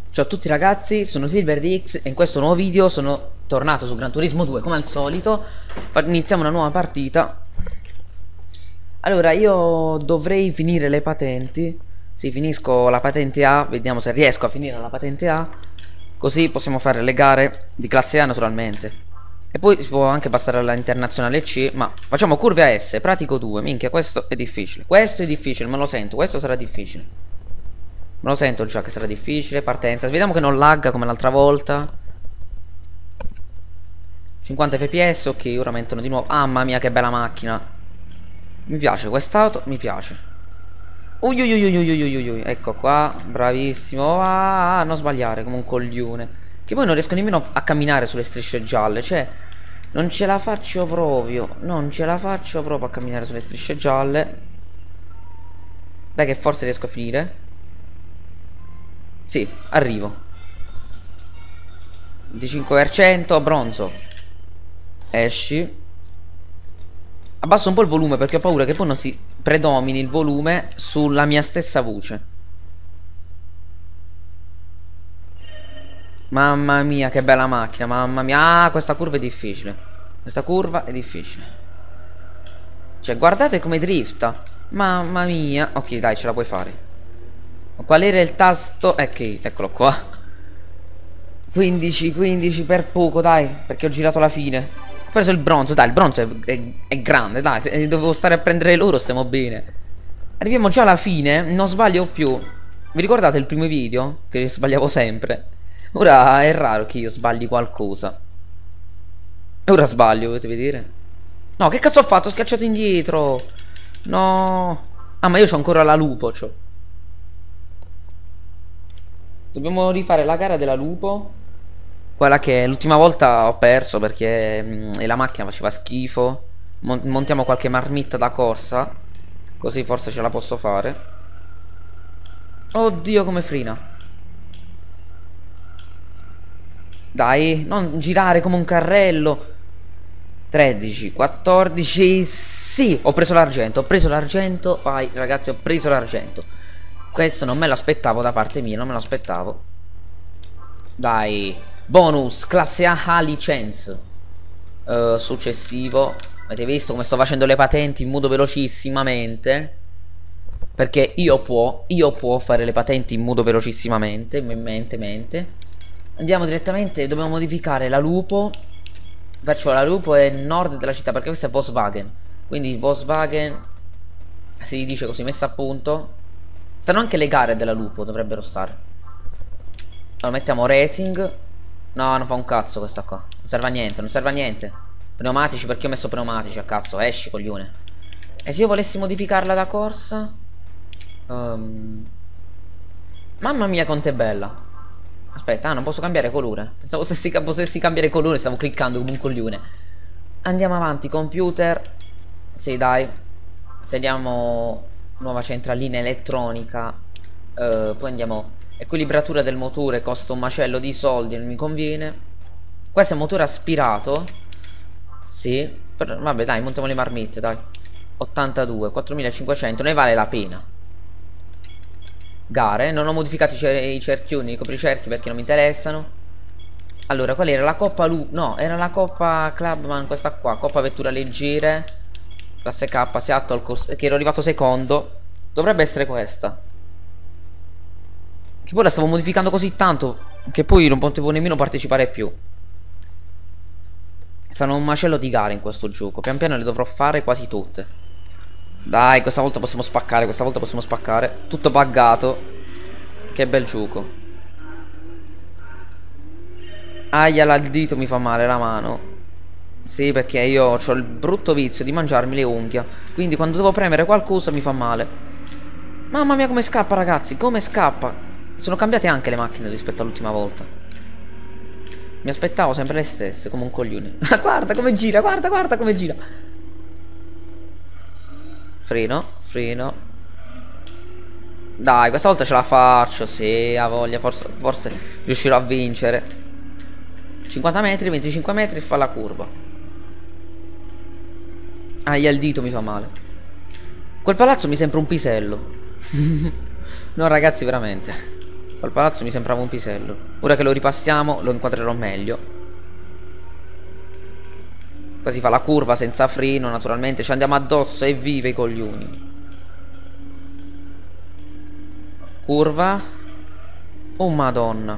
Ciao a tutti ragazzi, sono SilverDX e in questo nuovo video sono tornato su Gran Turismo 2 come al solito. Iniziamo una nuova partita. Allora, io dovrei finire le patenti. Sì, finisco la patente A, vediamo se riesco a finire la patente A. Così possiamo fare le gare di classe A naturalmente. E poi si può anche passare alla internazionale C. Ma facciamo curve a S, pratico 2. Minchia, questo è difficile. Questo è difficile, me lo sento, questo sarà difficile. Me lo sento già che sarà difficile. Partenza. Vediamo che non lagga come l'altra volta. 50 fps. Ok, ora mentono di nuovo. Mamma mia che bella macchina. Mi piace quest'auto. Mi piace. Uiuiuiuiuiuiui. Ecco qua. Bravissimo. Non sbagliare come un coglione. Che poi non riesco nemmeno a camminare sulle strisce gialle. Cioè non ce la faccio proprio. Non ce la faccio proprio a camminare sulle strisce gialle. Dai che forse riesco a finire. Sì, arrivo. 25% bronzo. Esci. Abbasso un po' il volume perché ho paura che poi non si predomini il volume sulla mia stessa voce. Mamma mia che bella macchina. Mamma mia. Questa curva è difficile. Questa curva è difficile. Cioè guardate come drifta. Mamma mia. Ok dai, ce la puoi fare. Qual era il tasto? Ok, eccolo qua. 15 per poco, dai. Perché ho girato la fine. Ho preso il bronzo, dai, il bronzo è grande, dai. Se dovevo stare a prendere loro, stiamo bene. Arriviamo già alla fine, non sbaglio più. Vi ricordate il primo video? Che sbagliavo sempre. Ora è raro che io sbagli qualcosa. E ora sbaglio, volete vedere? No, che cazzo ho fatto? Ho schiacciato indietro. No. Ah, ma io c'ho ancora la lupo, c'ho. Dobbiamo rifare la gara della lupo. Quella che l'ultima volta ho perso perché la macchina faceva schifo. Montiamo qualche marmitta da corsa. Così forse ce la posso fare. Oddio come frina. Dai, non girare come un carrello. 13, 14. Sì, ho preso l'argento. Ho preso l'argento. Vai ragazzi, ho preso l'argento. Questo non me l'aspettavo da parte mia, non me l'aspettavo. Dai. Bonus, classe A licenza. Successivo. Avete visto come sto facendo le patenti in modo velocissimamente? Perché io può fare le patenti in modo velocissimamente. Mente. Andiamo direttamente, dobbiamo modificare la lupo. Perciò la lupo è nord della città, perché questa è Volkswagen. Quindi Volkswagen si dice così, messa a punto. Stanno anche le gare della lupo, dovrebbero stare. Allora mettiamo racing. No, non fa un cazzo questa qua. Non serve a niente, non serve a niente. Pneumatici, perché ho messo pneumatici a cazzo. Esci, coglione. E se io volessi modificarla da corsa? Mamma mia quanto è bella. Aspetta, non posso cambiare colore. Pensavo potessi cambiare colore, stavo cliccando come un coglione. Andiamo avanti, computer. Sì, dai. Sediamo nuova centralina elettronica. Poi andiamo. Equilibratura del motore, costa un macello di soldi, non mi conviene. Questo è un motore aspirato. Sì. Vabbè, dai, montiamo le marmitte, dai. 82, 4500, ne vale la pena. Gare, non ho modificato i cerchioni, i copricerchi perché non mi interessano. Allora, qual era la Coppa No, era la Coppa Clubman, questa qua, Coppa Vettura Leggere, classe K, Seattle, che ero arrivato secondo. Dovrebbe essere questa. Che poi la stavo modificando così tanto che poi non potevo nemmeno partecipare più. Sono un macello di gare in questo gioco. Pian piano le dovrò fare quasi tutte. Dai, questa volta possiamo spaccare. Questa volta possiamo spaccare. Tutto buggato. Che bel gioco. Aia, il dito mi fa male, la mano. Sì, perché io ho il brutto vizio di mangiarmi le unghie. Quindi quando devo premere qualcosa mi fa male. Mamma mia come scappa ragazzi. Come scappa. Sono cambiate anche le macchine rispetto all'ultima volta. Mi aspettavo sempre le stesse, come un coglione. Guarda come gira, guarda come gira. Freno. Dai, questa volta ce la faccio. Sì, ha voglia, forse riuscirò a vincere. 50 metri, 25 metri e fa la curva. Il dito mi fa male. Quel palazzo mi sembra un pisello. No ragazzi, veramente. Col palazzo mi sembrava un pisello. Ora che lo ripassiamo lo inquadrerò meglio. Poi si fa la curva senza freno, naturalmente. Ci andiamo addosso e vive i coglioni. Curva. Oh madonna.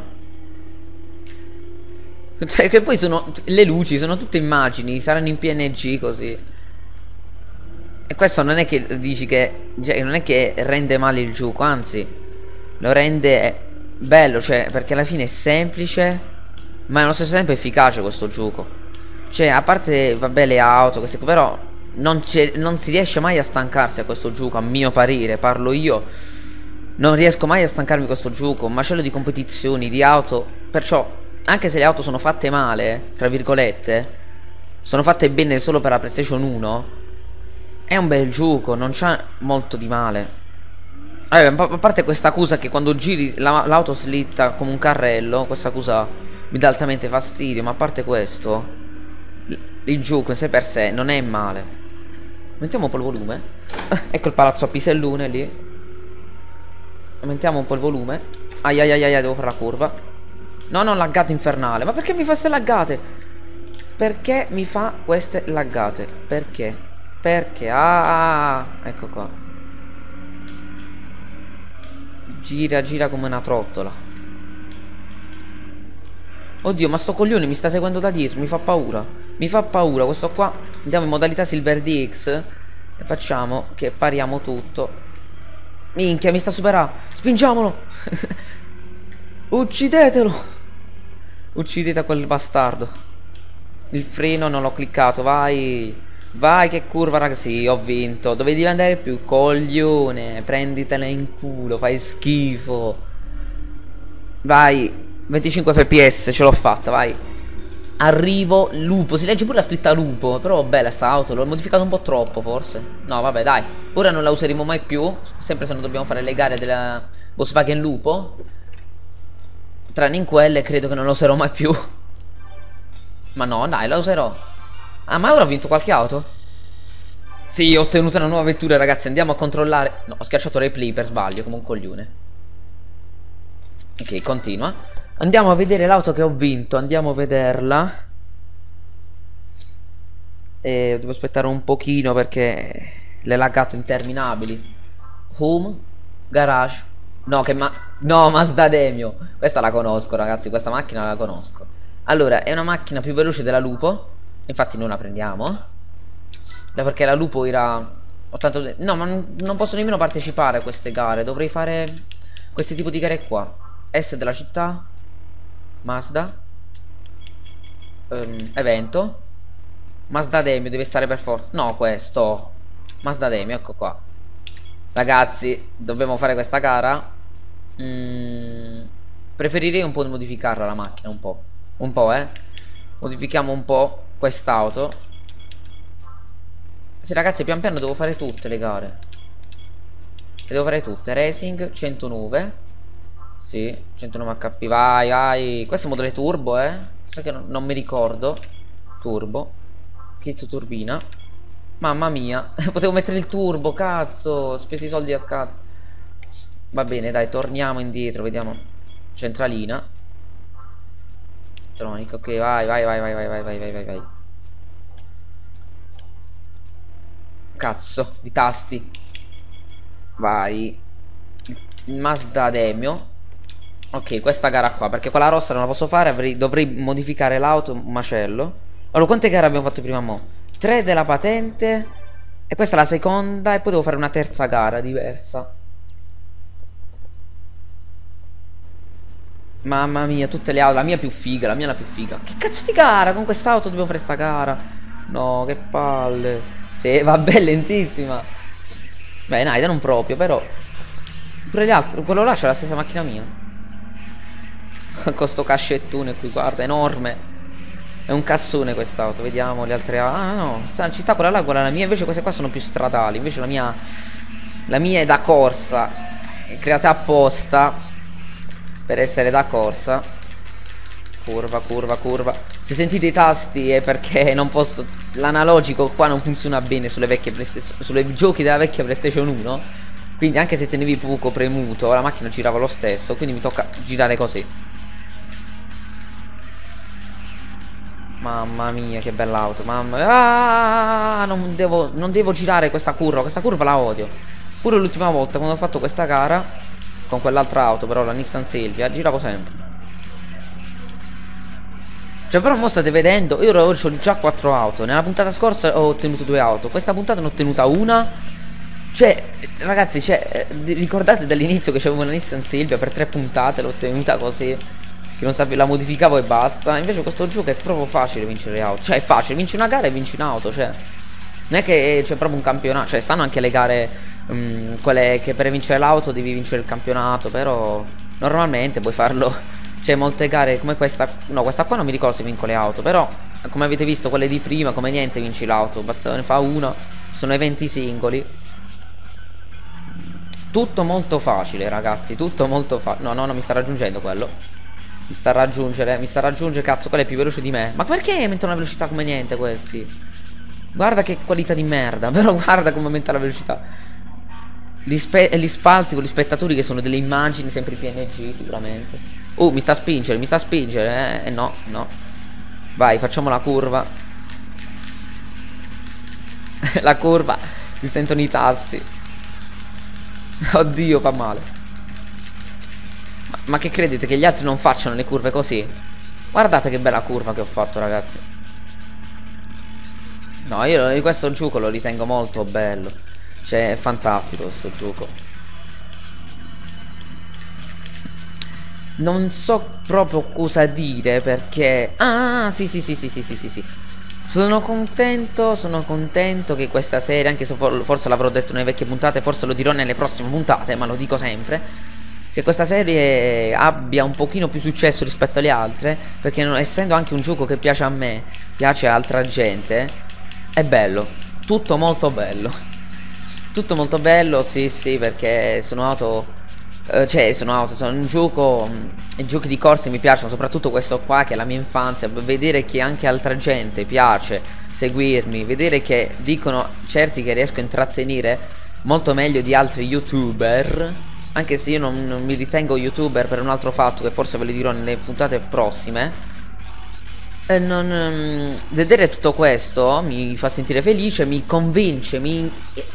Cioè che poi sono... Le luci sono tutte immagini. Saranno in PNG così. E questo non è che dici che... Cioè, non è che rende male il gioco. Anzi, lo rende bello. Cioè, perché alla fine è semplice, ma è allo stesso tempo efficace questo gioco. Cioè, a parte, vabbè, le auto, queste cose, però non si riesce mai a stancarsi a questo gioco, a mio parere, parlo io. Non riesco mai a stancarmi questo gioco, un macello di competizioni, di auto. Perciò, anche se le auto sono fatte male, tra virgolette, sono fatte bene solo per la PlayStation 1, è un bel gioco, non c'ha molto di male. A parte questa accusa che quando giri l'auto slitta come un carrello, questa accusa mi dà altamente fastidio, ma a parte questo... Il gioco in sé per sé non è male. Aumentiamo un po' il volume. Ecco il palazzo a pisellone lì. Aumentiamo un po' il volume. Ai ai ai ai, devo fare la curva. No, no, laggate infernale. Ma perché mi fa queste laggate? Perché mi fa queste laggate? Perché? Perché? Ecco qua. Gira, gira come una trottola. Oddio, ma sto coglione mi sta seguendo da dietro. Mi fa paura. Mi fa paura questo qua. Andiamo in modalità Silver DX e facciamo che pariamo tutto. Minchia, mi sta superando. Spingiamolo. Uccidetelo. Uccidete quel bastardo. Il freno non l'ho cliccato. Vai. Vai che curva, raga. Sì, ho vinto. Dovevi andare più, coglione. Prenditela in culo. Fai schifo. Vai. 25 fps, ce l'ho fatta, vai. Arrivo, lupo, si legge pure la scritta lupo. Però bella sta auto, l'ho modificata un po' troppo forse. No vabbè dai, ora non la useremo mai più. Sempre se non dobbiamo fare le gare della Volkswagen Lupo. Tranne in quelle credo che non la userò mai più. Ma no dai, la userò. Ah, ma ora ho vinto qualche auto? Sì, ho ottenuto una nuova vettura ragazzi. Andiamo a controllare. No, ho schiacciato replay per sbaglio come un coglione. Ok, continua. Andiamo a vedere l'auto che ho vinto. Andiamo a vederla. E devo aspettare un pochino perché le laggato interminabili. Home. Garage. No, no, Mazda Demio. Questa la conosco ragazzi. Questa macchina la conosco. Allora, è una macchina più veloce della Lupo. Infatti non la prendiamo. Perché la Lupo era 80... No, ma non posso nemmeno partecipare a queste gare. Dovrei fare questi tipo di gare qua. S della città. Mazda. Evento. Mazda Demio deve stare per forza. No, questo. Mazda Demio, ecco qua. Ragazzi, dobbiamo fare questa gara. Preferirei un po' di modificarla la macchina, un po'. Un po', modifichiamo un po' quest'auto. Sì, ragazzi, pian piano devo fare tutte le gare. Devo fare tutte. Racing 109. Sì, 109 HP, vai, vai. Questo è il modello turbo, sai che non mi ricordo. Turbo. Kit turbina. Mamma mia. Potevo mettere il turbo, cazzo. Ho speso i soldi a cazzo. Va bene, dai, torniamo indietro, vediamo. Centralina. Elettronica, ok, vai, vai, vai, vai, vai, vai, vai, vai, vai. Cazzo, di tasti. Vai. Il Mazda Demio. Ok, questa gara qua, perché quella rossa non la posso fare, dovrei modificare l'auto, un macello. Allora, quante gare abbiamo fatto prima mo? 3 della patente. E questa è la seconda. E poi devo fare una terza gara diversa. Mamma mia, tutte le auto. La mia è più figa, la mia è la più figa. Che cazzo di gara? Con quest'auto dobbiamo fare sta gara. No, che palle. Sì, vabbè, lentissima. Beh, dai, non proprio, però. Pure gli altri, quello là c'è la stessa macchina mia. Con sto cascettone qui, guarda, enorme. È un cassone quest'auto, vediamo le altre. Ah no, ci sta quella là, quella la mia. Invece queste qua sono più stradali. Invece la mia è da corsa. È creata apposta per essere da corsa. Curva, curva, curva. Se sentite i tasti è perché non posso. L'analogico qua non funziona bene sulle vecchie PlayStation, sulle giochi della vecchia PlayStation 1. Quindi anche se tenevi poco premuto, la macchina girava lo stesso. Quindi mi tocca girare così. Mamma mia, che bella auto. Mamma. Non devo girare questa curva. Questa curva la odio. Pure l'ultima volta quando ho fatto questa gara con quell'altra auto, però la Nissan Silvia, giravo sempre. Cioè, però mo state vedendo, io ora ho già 4 auto. Nella puntata scorsa ho ottenuto 2 auto. Questa puntata ne ho ottenuta una. Cioè, ragazzi, cioè, ricordate dall'inizio che c'avevo una Nissan Silvia per 3 puntate, l'ho ottenuta così. Che non sapevo, la modificavo e basta. Invece questo gioco è proprio facile vincere le auto. Cioè, è facile, vinci una gara e vinci un'auto, cioè. Non è che c'è proprio un campionato. Cioè, stanno anche le gare, quelle che per vincere l'auto devi vincere il campionato. Però normalmente puoi farlo. C'è molte gare come questa. No, questa qua non mi ricordo se vinco le auto. Però, come avete visto, quelle di prima, come niente vinci l'auto. Basta ne fa una. Sono eventi singoli. Tutto molto facile, ragazzi. Tutto molto facile. No, mi sta raggiungendo quello. Mi sta a raggiungere, cazzo, quello è più veloce di me. Ma perché aumentano la velocità come niente questi? Guarda che qualità di merda. Però guarda come aumenta la velocità. Gli spalti con gli spettatori che sono delle immagini sempre PNG sicuramente. Mi sta a spingere, no. Vai, facciamo la curva. La curva. Si sentono i tasti. Oddio, fa male. Ma che credete che gli altri non facciano le curve così? Guardate che bella curva che ho fatto, ragazzi. No, io questo gioco lo ritengo molto bello. Cioè, è fantastico questo gioco. Non so proprio cosa dire perché... Ah, sì. Sono contento che questa serie, anche se forse l'avrò detto nelle vecchie puntate, forse lo dirò nelle prossime puntate, ma lo dico sempre, che questa serie abbia un pochino più successo rispetto alle altre, perché essendo anche un gioco che piace a me, piace a altra gente, è bello, tutto molto bello. Tutto molto bello, sì, perché sono auto... sono un gioco. I giochi di corse mi piacciono, soprattutto questo qua che è la mia infanzia. Vedere che anche altra gente piace seguirmi, vedere che dicono certi che riesco a intrattenere molto meglio di altri youtuber. Anche se io non mi ritengo youtuber per un altro fatto che forse ve lo dirò nelle puntate prossime. Vedere tutto questo mi fa sentire felice, mi convince, non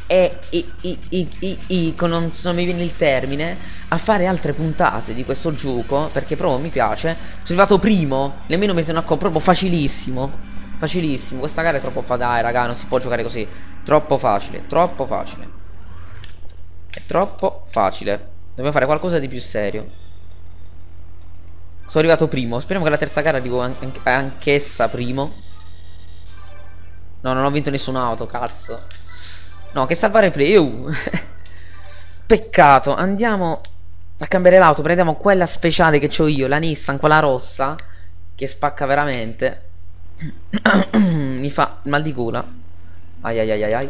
mi viene il termine, a fare altre puntate di questo gioco, perché proprio mi piace. Sono arrivato primo, nemmeno mi sono accorto, proprio facilissimo. Facilissimo, questa gara è troppo dai raga, non si può giocare così. Troppo facile, troppo facile. È troppo facile. Dobbiamo fare qualcosa di più serio. Sono arrivato primo. Speriamo che la terza gara arrivo anch'essa primo. No, non ho vinto nessun'auto, cazzo. No, che salvare play. Peccato. Andiamo a cambiare l'auto. Prendiamo quella speciale che ho io, la Nissan, quella rossa, che spacca veramente. Mi fa mal di gola. Ai.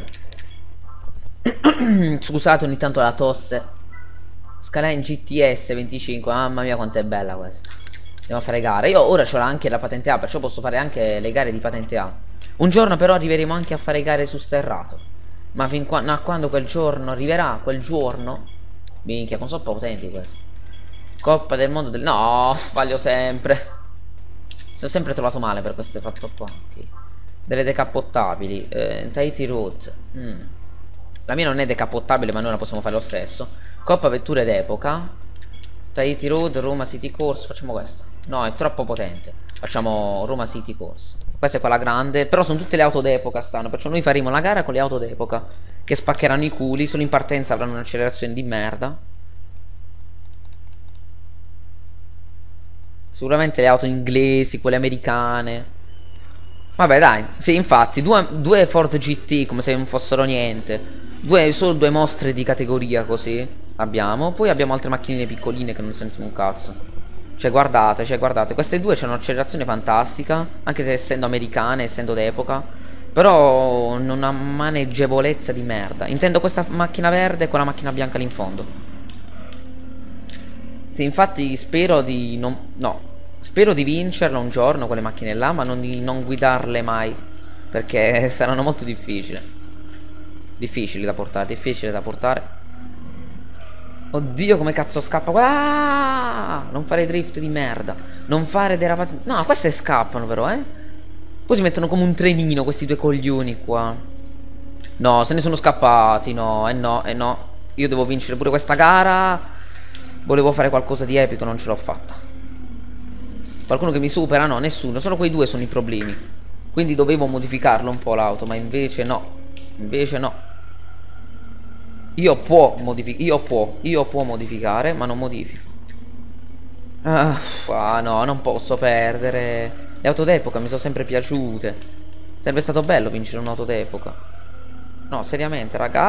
Scusate ogni tanto la tosse. Skyline GTS 25. Mamma mia quanto è bella questa. Andiamo a fare gare. Io ora ho anche la patente A, perciò posso fare anche le gare di patente A. Un giorno però arriveremo anche a fare gare su sterrato. Ma fin quando quel giorno arriverà, quel giorno... Minchia, non sono potenti questi. Coppa del mondo del... No, sbaglio sempre. Sono sempre trovato male per questo fatto qua. Okay. Delle decappottabili. Tahiti Road. La mia non è decappottabile, ma noi la possiamo fare lo stesso. Coppa vetture d'epoca. Tahiti Road, Roma City Course. Facciamo questa. No, è troppo potente. Facciamo Roma City Course. Questa è quella grande. Però sono tutte le auto d'epoca stanno. Perciò noi faremo la gara con le auto d'epoca, che spaccheranno i culi. Solo in partenza avranno un'accelerazione di merda. Sicuramente le auto inglesi, quelle americane. Vabbè dai. Sì, infatti due Ford GT come se non fossero niente. Solo due mostre di categoria così abbiamo. Poi abbiamo altre macchinine piccoline che non sentono un cazzo. Cioè guardate, queste due hanno un'accelerazione fantastica, anche se essendo americane, essendo d'epoca. Però non ha maneggevolezza di merda. Intendo questa macchina verde e quella macchina bianca lì in fondo. Sì, infatti spero di spero di vincerla un giorno quelle macchine là, ma non di non guidarle mai, perché saranno molto difficili da portare, Oddio, come cazzo scappa. Ah! Non fare drift di merda. Non fare derapati. No, queste scappano però, eh. Poi si mettono come un trenino questi due coglioni qua. No, se ne sono scappati. No, no, no. Io devo vincere pure questa gara. Volevo fare qualcosa di epico, non ce l'ho fatta. Qualcuno che mi supera? No, nessuno. Solo quei due sono i problemi. Quindi dovevo modificarlo un po' l'auto, ma invece no. Invece no. Io può modificare, ma non modifico. Ah no, non posso perdere. Le auto d'epoca mi sono sempre piaciute. Sarebbe stato bello vincere un'auto d'epoca. No, seriamente, raga.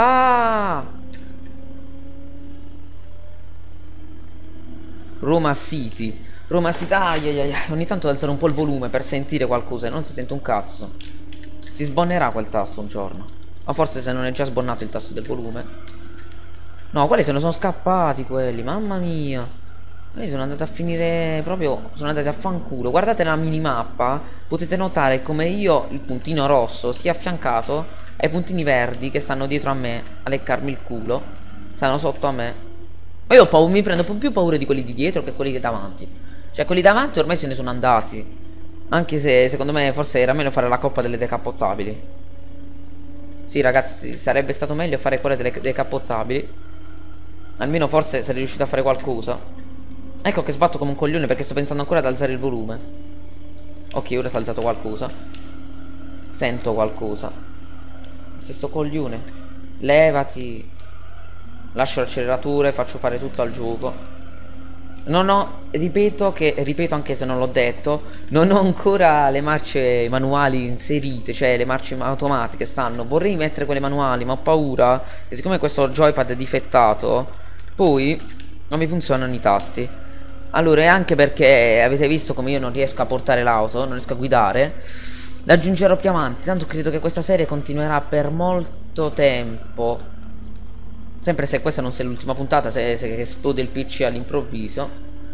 Roma City. Roma City. Ogni tanto devo alzare un po' il volume per sentire qualcosa e non si sente un cazzo. Si sbonnerà quel tasto un giorno. O forse se non è già sbonnato il tasto del volume. No, quelli se ne sono scappati quelli, mamma mia. Quelli sono andati a finire proprio. Sono andati a fanculo. Guardate la minimappa. Potete notare come io, il puntino rosso, sia affiancato ai puntini verdi che stanno dietro a me a leccarmi il culo. Stanno sotto a me. Ma io mi prendo più paura di quelli di dietro che quelli davanti. Cioè quelli davanti ormai se ne sono andati. Anche se secondo me forse era meglio fare la coppa delle decappottabili. Sì ragazzi, sarebbe stato meglio fare quelle delle decappottabili. Almeno forse sarei riuscito a fare qualcosa. Ecco che sbatto come un coglione perché sto pensando ancora ad alzare il volume. Ok, ora si è alzato qualcosa. Sento qualcosa. Se sto coglione. Levati. Lascio l'acceleratore, faccio fare tutto al gioco. Non ho, ripeto anche se non l'ho detto, non ho ancora le marce manuali inserite, cioè le marce automatiche stanno. Vorrei mettere quelle manuali, ma ho paura che siccome questo joypad è difettato, poi non mi funzionano i tasti. Allora, e anche perché avete visto come io non riesco a portare l'auto, non riesco a guidare, l'aggiungerò più avanti, tanto credo che questa serie continuerà per molto tempo. Sempre se questa non sia l'ultima puntata, se esplode il PC all'improvviso.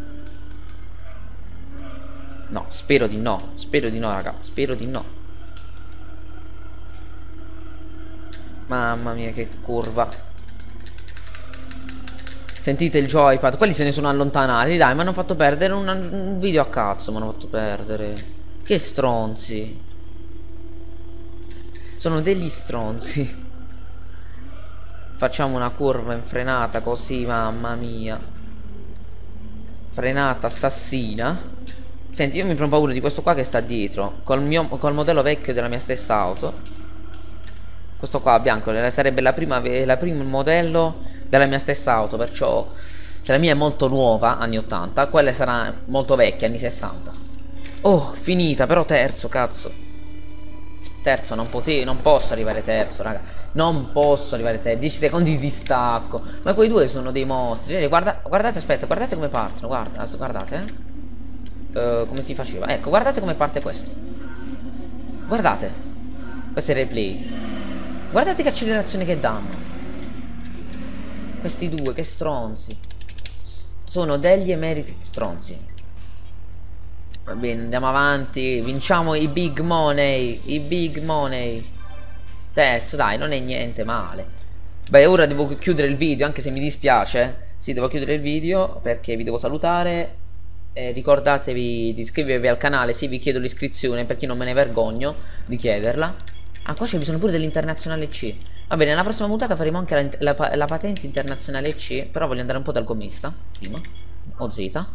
No, spero di no. Spero di no, raga. Spero di no. Mamma mia, che curva. Sentite il joypad. Quelli se ne sono allontanati. Dai, mi hanno fatto perdere un video a cazzo. Mi hanno fatto perdere. Che stronzi. Sono degli stronzi. Facciamo una curva in frenata così, mamma mia. Frenata assassina. Senti, io mi prendo paura di questo qua che sta dietro. Col modello vecchio della mia stessa auto. Questo qua bianco sarebbe il primo modello della mia stessa auto. Perciò se la mia è molto nuova, anni 80, quella sarà molto vecchia, anni 60. Oh, finita, però terzo, cazzo. Terzo, non posso arrivare terzo, raga. Non posso arrivare terzo. 10 secondi di distacco. Ma quei due sono dei mostri. Guardate, aspetta, guardate come partono. Guardate, come si faceva. Ecco, guardate come parte questo. Guardate. Questo è il replay. Guardate che accelerazione che danno. Questi due, che stronzi. Sono degli emeriti stronzi. Va bene, andiamo avanti. Vinciamo i big money. I big money. Terzo, dai, non è niente male. Beh, ora devo chiudere il video, anche se mi dispiace. Sì, devo chiudere il video perché vi devo salutare. Ricordatevi di iscrivervi al canale. Sì, vi chiedo l'iscrizione perché non me ne vergogno di chiederla. Ah, qua c'è bisogno pure dell'internazionale C. Va bene, nella prossima puntata faremo anche la patente internazionale C. Però voglio andare un po' dal gommista prima. O Z.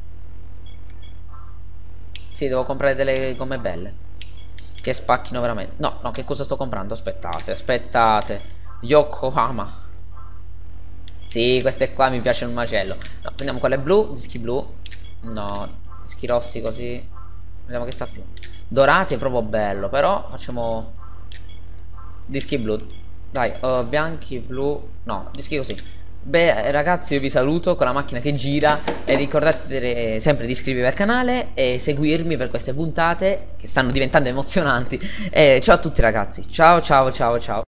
Sì, devo comprare delle gomme belle che spacchino veramente. No, no, che cosa sto comprando? Aspettate. Yokohama. Sì, queste qua mi piacciono un macello. No, prendiamo quelle blu, dischi blu. No, dischi rossi così. Vediamo che sta più. Dorati è proprio bello, però facciamo dischi blu. Dai, bianchi, blu. No, dischi così. Beh ragazzi, io vi saluto con la macchina che gira e ricordate sempre di iscrivervi al canale e seguirmi per queste puntate che stanno diventando emozionanti. E ciao a tutti ragazzi, ciao ciao ciao ciao.